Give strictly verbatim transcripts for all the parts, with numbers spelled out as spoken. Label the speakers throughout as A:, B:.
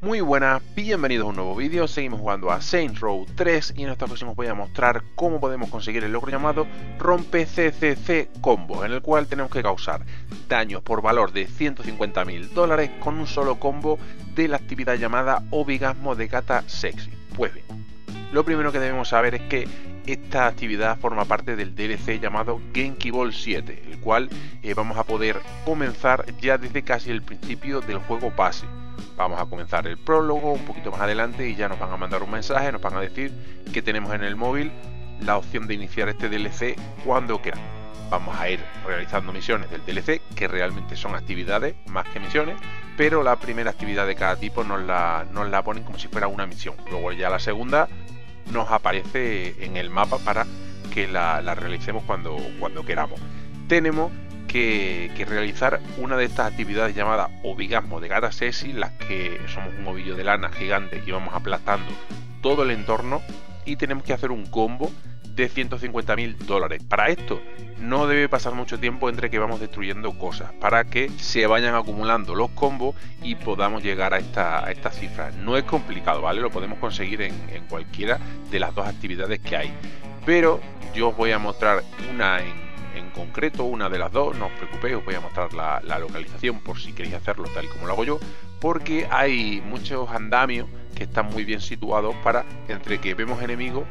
A: Muy buenas, bienvenidos a un nuevo vídeo. Seguimos jugando a Saints Row tres y en esta ocasión os voy a mostrar cómo podemos conseguir el logro llamado Rompe C C C Combo, en el cual tenemos que causar daños por valor de ciento cincuenta mil dólares con un solo combo de la actividad llamada Obigasmo de Gata Sexy. Pues bien, lo primero que debemos saber es que esta actividad forma parte del D L C llamado Genki Ball siete, el cual eh, vamos a poder comenzar ya desde casi el principio del juego base. Vamos a comenzar el prólogo un poquito más adelante y ya nos van a mandar un mensaje, nos van a decir que tenemos en el móvil la opción de iniciar este D L C cuando queramos. Vamos a ir realizando misiones del D L C, que realmente son actividades más que misiones, pero la primera actividad de cada tipo nos la, nos la ponen como si fuera una misión. Luego ya la segunda nos aparece en el mapa para que la, la realicemos cuando, cuando queramos. Tenemos Que, que realizar una de estas actividades llamada Obigasmo de Gata Sexy, las que somos un ovillo de lana gigante y vamos aplastando todo el entorno, y tenemos que hacer un combo de ciento cincuenta mil dólares. Para esto no debe pasar mucho tiempo entre que vamos destruyendo cosas para que se vayan acumulando los combos y podamos llegar a esta, a esta cifra. No es complicado, ¿vale? Lo podemos conseguir en, en cualquiera de las dos actividades que hay, pero yo os voy a mostrar una en en concreto, una de las dos. No os preocupéis, os voy a mostrar la, la localización por si queréis hacerlo tal y como lo hago yo, porque hay muchos andamios que están muy bien situados para, entre que vemos enemigos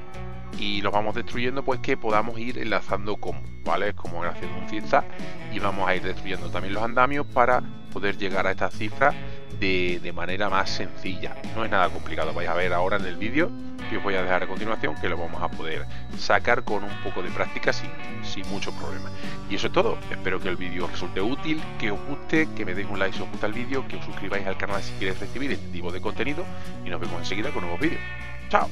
A: y los vamos destruyendo, pues que podamos ir enlazando combos, ¿vale? Es como haciendo un zigzag y vamos a ir destruyendo también los andamios para poder llegar a esta cifra de, de manera más sencilla. No es nada complicado, vais a ver ahora en el vídeo que os voy a dejar a continuación, que lo vamos a poder sacar con un poco de práctica sin, sin mucho problema. Y eso es todo. Espero que el vídeo os resulte útil, que os guste, que me deis un like si os gusta el vídeo, que os suscribáis al canal si queréis recibir este tipo de contenido y nos vemos enseguida con nuevos vídeos. ¡Chao!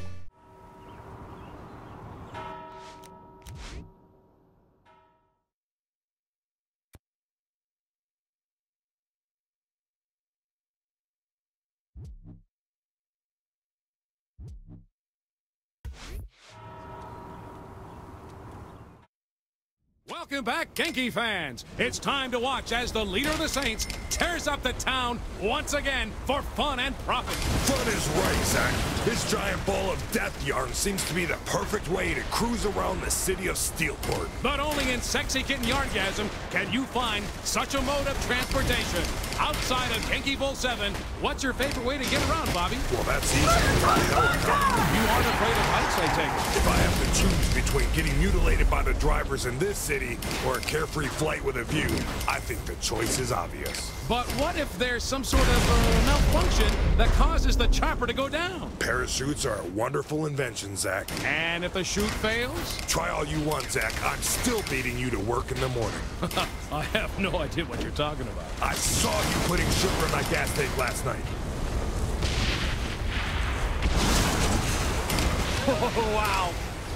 B: Welcome back, Genki fans! It's time to watch as the leader of the Saints tears up the town once again for fun and profit.
C: Fun is right, Zach. This giant ball of death yarn seems to be the perfect way to cruise around the city of Steelport.
B: But only in Sexy Kitten Yarngasm can you find such a mode of transportation. Outside of Genki Bowl seven, what's your favorite way to get around, Bobby?
C: Well, that's easy. Helicopter.
B: You aren't afraid of heights, I take it.
C: If I have to choose between getting mutilated by the drivers in this city or a carefree flight with a view, I think the choice is obvious.
B: But what if there's some sort of uh, malfunction that causes the chopper to go down?
C: Parachutes are a wonderful invention, Zach.
B: And if the chute fails?
C: Try all you want, Zach. I'm still beating you to work in the morning.
B: I have no idea what you're talking about.
C: I saw you putting sugar in my gas tank last night.
B: Oh, wow.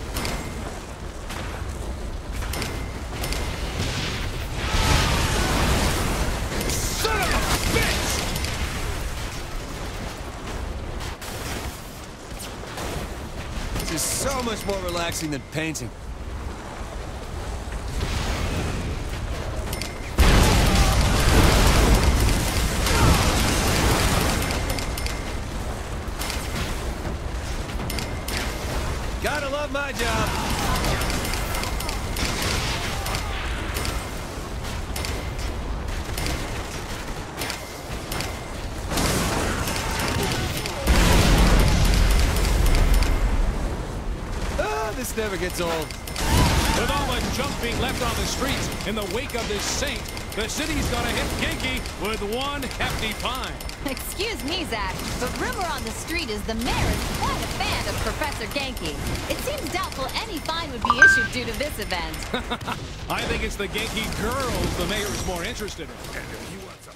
B: Son of a bitch!
D: This is so much more relaxing than painting. Gotta love my job. Ah, this never gets old.
B: With all the junk being left on the streets in the wake of this saint, the city's gonna hit Genki with one hefty fine.
E: Excuse me, Zach, but rumor on the street is the mayor is quite a fan of Professor Genki. It seems doubtful any fine would be issued due to this event.
B: I think it's the Genki girls the mayor is more interested in.
C: And if you want